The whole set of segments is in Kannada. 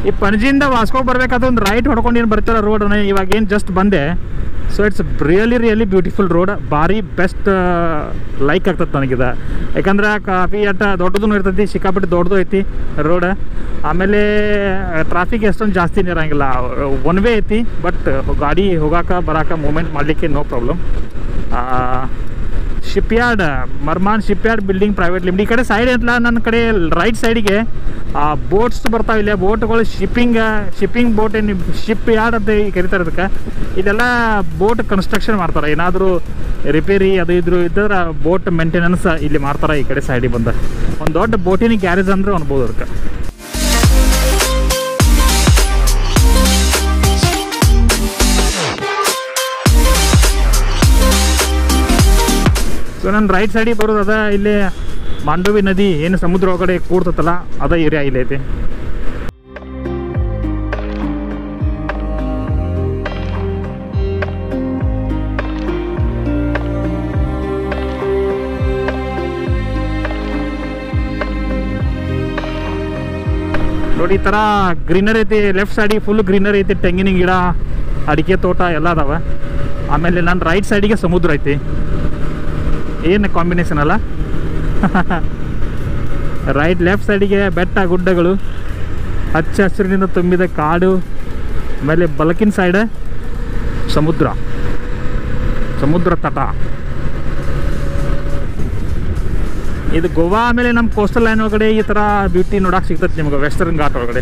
ಈ ಪಣಜಿಯಿಂದ ವಾಸ್ಕೋಗೆ ಬರ್ಬೇಕಾದ್ರೆ ಒಂದು ರೈಟ್ ಹೊಡ್ಕೊಂಡು ಏನು ಬರ್ತಿರೋ ರೋಡ್ ಇವಾಗ ಏನು ಜಸ್ಟ್ ಬಂದೆ. So it's really beautiful road. ಭಾರಿ ಬೆಸ್ಟ್ ಲೈಕ್ ಆಗ್ತದೆ ನನಗಿದ. ಯಾಕಂದ್ರೆ ಕಾಫಿ ಅಟ್ಟ ದೊಡ್ಡದೂ ಇರ್ತೈತಿ, ಸಿಕ್ಕಾಪಟ್ಟೆ ದೊಡ್ಡದು ಐತಿ ರೋಡ್. ಆಮೇಲೆ ಟ್ರಾಫಿಕ್ ಎಷ್ಟೊಂದು ಜಾಸ್ತಿನೇ ಇರೋಂಗಿಲ್ಲ, ಒನ್ ವೇ ಐತಿ. ಬಟ್ ಗಾಡಿ ಹೋಗಾಕ ಬರಾಕ ಮೂವ್ಮೆಂಟ್ ಮಾಡಲಿಕ್ಕೆ ನೋ ಪ್ರಾಬ್ಲಮ್. ಶಿಪ್ಯಾರ್ಡ್, ಮರ್ಮಾನ್ ಶಿಪ್ಯಾರ್ಡ್ ಬಿಲ್ಡಿಂಗ್ ಪ್ರೈವೇಟ್ ಲಿಮಿಟೆಡ್. ಈ ಕಡೆ ಸೈಡ್ ಅಂತಲ್ಲ, ನನ್ನ ಕಡೆ ರೈಟ್ ಸೈಡಿಗೆ ಬೋಟ್ಸ್ ಬರ್ತಾವೆ. ಇಲ್ಲ ಬೋಟ್ಗಳು ಶಿಪ್ಪಿಂಗ್ ಬೋಟ್ ಏನು ಶಿಪ್ ಯಾರ್ಡ್ ಅಂತ ಕರೀತಾರೆ ಅದಕ್ಕೆ. ಇದೆಲ್ಲ ಬೋಟ್ ಕನ್ಸ್ಟ್ರಕ್ಷನ್ ಮಾಡ್ತಾರೆ. ಏನಾದರೂ ರಿಪೇರಿ ಅದು ಇದ್ರೆ ಬೋಟ್ ಮೇಂಟೆನೆನ್ಸ್ ಇಲ್ಲಿ ಮಾಡ್ತಾರೆ. ಈ ಕಡೆ ಸೈಡಿಗೆ ಬಂದ ಒಂದು ದೊಡ್ಡ ಬೋಟಿನ ಗ್ಯಾರೇಜ್ ಅಂದ್ರೆ ಅನ್ಬೋದು ಅದಕ್ಕೆ. ಸೊ ನನ್ನ ರೈಟ್ ಸೈಡಿಗೆ ಬರೋದು ಅದ. ಇಲ್ಲಿ ಮಾಂಡವಿ ನದಿ ಏನು ಸಮುದ್ರ ಒಳಗಡೆ ಕೂಡ್ತತ್ತಲ್ಲ, ಅದ ಏರಿಯಾ ಇಲ್ಲಿ ಐತಿ. ನೋಡಿ ಈ ಥರ ಗ್ರೀನರಿ ಐತಿ. ಲೆಫ್ಟ್ ಸೈಡಿಗೆ ಫುಲ್ ಗ್ರೀನರಿ ಐತಿ, ತೆಂಗಿನ ಗಿಡ, ಅಡಿಕೆ ತೋಟ ಎಲ್ಲ ಅದಾವ. ಆಮೇಲೆ ನನ್ನ ರೈಟ್ ಸೈಡಿಗೆ ಸಮುದ್ರ ಐತಿ. ಏನು ಕಾಂಬಿನೇಷನ್ ಅಲ್ಲ. ಲೆಫ್ಟ್ ಸೈಡಿಗೆ ಬೆಟ್ಟ ಗುಡ್ಡಗಳು, ಹಚ್ಚ ಹಸಿರಿನಿಂದ ತುಂಬಿದ ಕಾಡು. ಆಮೇಲೆ ಬಲಕಿನ ಸೈಡ್ ಸಮುದ್ರ ತಟ. ಇದು ಗೋವಾ. ಆಮೇಲೆ ನಮ್ಮ ಕೋಸ್ಟಲ್ ಲೈನ್ ಒಳಗಡೆ ಈ ಥರ ಬ್ಯೂಟಿ ನೋಡಕ್ಕೆ ಸಿಗ್ತದೆ ನಿಮ್ಗೆ, ವೆಸ್ಟರ್ನ್ ಘಾಟ್ ಒಳಗಡೆ.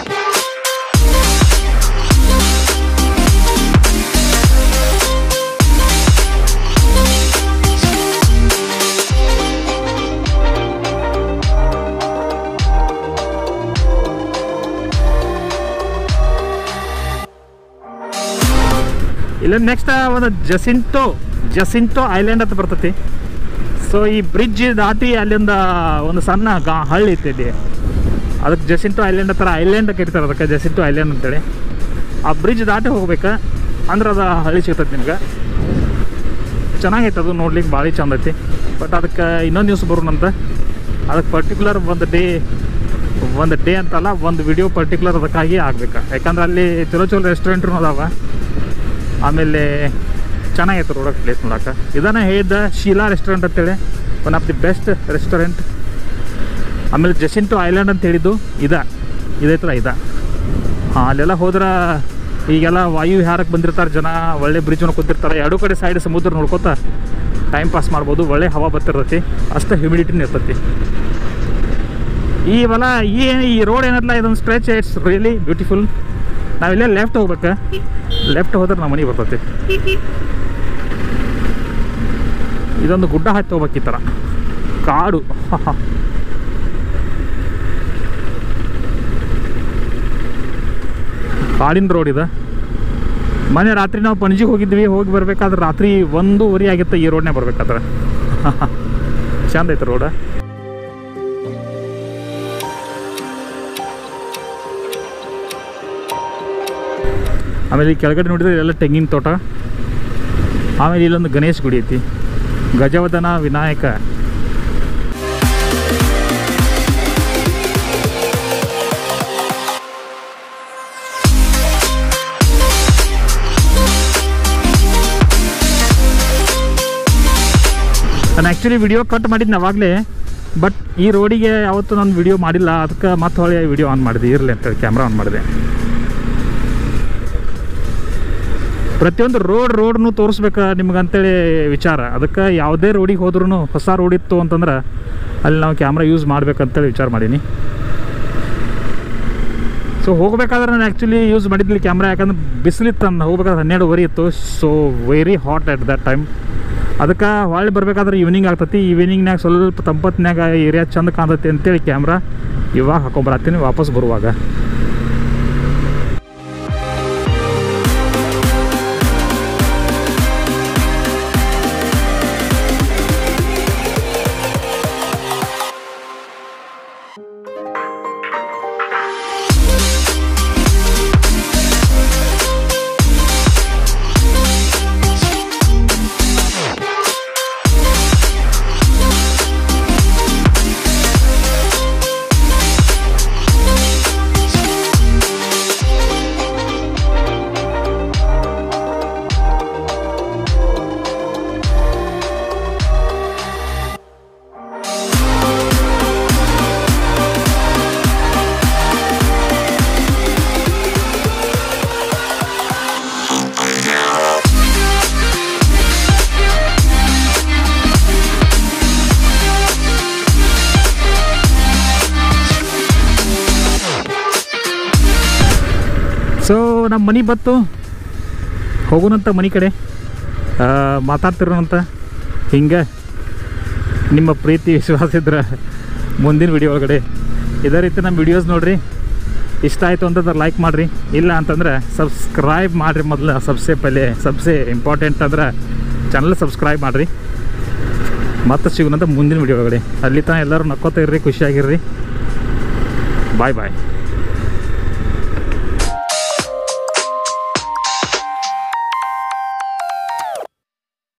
ಇಲ್ಲ ನೆಕ್ಸ್ಟ್ ಒಂದು ಜಸಿಂಟೋ ಐಲ್ಯಾಂಡ್ ಅಂತ ಬರ್ತೈತಿ. ಸೊ ಈ ಬ್ರಿಡ್ಜ್ ದಾಟಿ ಅಲ್ಲಿಂದ ಒಂದು ಸಣ್ಣ ಹಳ್ಳಿ ಐತಿ ಇಲ್ಲಿ, ಅದಕ್ಕೆ ಜಸಿಂಟೋ ಐಲ್ಯಾಂಡ್ ಹತ್ರ ಐಲ್ಯಾಂಡ್ ಕರಿತಾರೆ. ಅದಕ್ಕೆ ಜಸಿಂಟೋ ಐಲ್ಯಾಂಡ್ ಅಂತೇಳಿ. ಆ ಬ್ರಿಡ್ಜ್ ದಾಟಿ ಹೋಗ್ಬೇಕು ಅಂದ್ರೆ ಅದು ಹಳ್ಳಿ ಸಿಗ್ತೈತಿ ನಿಮ್ಗೆ. ಚೆನ್ನಾಗೈತೆ ಅದು ನೋಡ್ಲಿಕ್ಕೆ, ಭಾಳ ಚಂದ ಐತಿ. ಬಟ್ ಅದಕ್ಕೆ ಇನ್ನೊಂದು ನ್ಯೂಸ್ ಬರೋಣಂತ. ಅದಕ್ಕೆ ಪರ್ಟಿಕ್ಯುಲರ್ ಒಂದು ಡೇ ಅಂತಲ್ಲ, ಒಂದು ವಿಡಿಯೋ ಪರ್ಟಿಕ್ಯುಲರ್ ಅದಕ್ಕಾಗಿ ಆಗ್ಬೇಕು. ಯಾಕಂದ್ರೆ ಅಲ್ಲಿ ಚಲೋ ರೆಸ್ಟೋರೆಂಟ್ರು ಅದಾವ. ಆಮೇಲೆ ಚೆನ್ನಾಗೈತೆ ರೋಡಕ್ಕೆ ಪ್ಲೇಸ್ ನೋಡೋಕೆ. ಇದನ್ನು ಹೇಳಿದ್ದ ಶೀಲಾ ರೆಸ್ಟೋರೆಂಟ್ ಅಂತೇಳಿ, one of the best restaurant. ಆಮೇಲೆ ಜಸಿಂಟೋ ಐಲ್ಯಾಂಡ್ ಅಂತ ಹೇಳಿದ್ದು ಇದೈತಲ್ಲ. ಹಾಂ, ಅಲ್ಲೆಲ್ಲ ಹೋದ್ರೆ ಈಗೆಲ್ಲ ವಾಯು ವಿಹಾರಕ್ಕೆ ಬಂದಿರ್ತಾರೆ ಜನ, ಒಳ್ಳೆ ಬ್ರಿಡ್ಜ್ ಕೂತಿರ್ತಾರೆ. ಎರಡೂ ಕಡೆ ಸೈಡ್ ಸಮುದ್ರ ನೋಡ್ಕೊತ ಟೈಮ್ ಪಾಸ್ ಮಾಡ್ಬೋದು. ಒಳ್ಳೆ ಹವಾ ಬರ್ತಿರ್ತೈತಿ, ಅಷ್ಟು ಹ್ಯುಮಿಡಿಟಿನೂ ಇರ್ತೈತಿ. ಈ ರೋಡ್ ಏನಲ್ಲ, ಇದೊಂದು ಸ್ಟ್ರೆಚ್, ಇಟ್ಸ್ ರಿಯಲಿ ಬ್ಯೂಟಿಫುಲ್. ನಾವಿಲ್ಲೇ ಲೆಫ್ಟ್ ಹೋಗ್ಬೇಕು. ಲೆಫ್ಟ್ ಹೋದ್ರೆ ನಮ್ಮ ಮನೆಗೆ ಬರ್ತೈತಿ. ಇದೊಂದು ಗುಡ್ಡ ಹತ್ತಿ ಹೋಗ್ಬೇಕು. ಈ ಥರ ಕಾಡು. ಕಾಡಿನ ರೋಡ್ ಇದೆ. ಮೊನ್ನೆ ರಾತ್ರಿ ನಾವು ಪಣಜಿಗೆ ಹೋಗಿದ್ವಿ. ಹೋಗಿ ಬರ್ಬೇಕಾದ್ರೆ ರಾತ್ರಿ 1:30 ಆಗಿತ್ತು ಈ ರೋಡ್ನೇ ಬರ್ಬೇಕಾದ್ರೆ. ಚಂದ ಐತೆ ರೋಡ್. ಆಮೇಲೆ ಈ ಕೆಳಗಡೆ ನೋಡಿದ್ರೆ ಎಲ್ಲ ತೆಂಗಿನ ತೋಟ. ಆಮೇಲೆ ಇಲ್ಲೊಂದು ಗಣೇಶ್ ಗುಡಿ ಐತಿ, ಗಜವದನ ವಿನಾಯಕ. ನಾನು ಆ್ಯಕ್ಚುಲಿ ವಿಡಿಯೋ ಕಟ್ ಮಾಡಿದ್ದೆ ಅವಾಗಲೇ. ಬಟ್ ಈ ರೋಡಿಗೆ ಯಾವತ್ತೂ ನಾನು ವಿಡಿಯೋ ಮಾಡಿಲ್ಲ. ಅದಕ್ಕೆ ಮತ್ತೆ ಹೊಳೆ ವಿಡಿಯೋ ಆನ್ ಮಾಡಿದೆ, ಇರಲಿ ಅಂತೇಳಿ ಕ್ಯಾಮ್ರಾ ಆನ್ ಮಾಡಿದೆ. ಪ್ರತಿಯೊಂದು ರೋಡ್ನು ತೋರಿಸ್ಬೇಕು ನಿಮ್ಗೆ ಅಂತೇಳಿ ವಿಚಾರ. ಅದಕ್ಕೆ ಯಾವುದೇ ರೋಡಿಗೆ ಹೋದ್ರೂ ಹೊಸ ರೋಡ್ ಇತ್ತು ಅಂತಂದ್ರೆ ಅಲ್ಲಿ ನಾವು ಕ್ಯಾಮ್ರಾ ಯೂಸ್ ಮಾಡ್ಬೇಕಂತೇಳಿ ವಿಚಾರ ಮಾಡೀನಿ. ಸೊ ಹೋಗ್ಬೇಕಾದ್ರೆ ನಾನು ಆ್ಯಕ್ಚುಲಿ ಯೂಸ್ ಮಾಡಿದ್ಲಿ ಕ್ಯಾಮ್ರಾ. ಯಾಕಂದ್ರೆ ಬಿಸಿಲಿತ್ತು, ನಾನು ಹೋಗ್ಬೇಕಾದ್ರೆ 12:30 ಇತ್ತು. So very hot at that time. ಅದಕ್ಕೆ ಹೊಳ್ಳಿ ಬರಬೇಕಾದ್ರೆ ಈವ್ನಿಂಗ್ ಆಗ್ತೈತಿ. ಈವ್ನಿಂಗ್ನಾಗ ಸ್ವಲ್ಪ ತಂಪತ್ನಾಗ ಏರಿಯಾ ಚಂದ ಕಾಣ್ತೈತಿ ಅಂತೇಳಿ ಕ್ಯಾಮ್ರಾ ಇವಾಗ ಹಾಕೊಂಬರತ್ತೀನಿ ವಾಪಸ್ ಬರುವಾಗ. ನಮ್ಮ ಮನೆ ಬತ್ತು ಹೋಗೋಣಂತ ಮನೆ ಕಡೆ ಮಾತಾಡ್ತಿರೋಣಂತ. ಹಿಂಗೆ ನಿಮ್ಮ ಪ್ರೀತಿ ವಿಶ್ವಾಸ ಇದ್ರೆ ಮುಂದಿನ ವಿಡಿಯೋ ಒಳಗಡೆ ಇದೇ ರೀತಿ ನಮ್ಮ ವಿಡಿಯೋಸ್ ನೋಡಿರಿ. ಇಷ್ಟ ಆಯಿತು ಅಂತಂದ್ರೆ ಲೈಕ್ ಮಾಡಿರಿ, ಇಲ್ಲ ಅಂತಂದ್ರೆ ಸಬ್ಸ್ಕ್ರೈಬ್ ಮಾಡಿರಿ. ಮೊದಲು ಸಬ್ಸೆ ಇಂಪಾರ್ಟೆಂಟ್ ಅಂದ್ರೆ ಚಾನಲ್ ಸಬ್ಸ್ಕ್ರೈಬ್ ಮಾಡಿರಿ. ಮತ್ತೆ ಸಿಗೋಣಂತ ಮುಂದಿನ ವಿಡಿಯೋ ಒಳಗಡೆ. ಅಲ್ಲಿ ತನಕ ಎಲ್ಲರೂ ನಕ್ಕೋತಾ ಇರ್ರಿ, ಖುಷಿಯಾಗಿರ್ರಿ. ಬಾಯ್ ಬಾಯ್.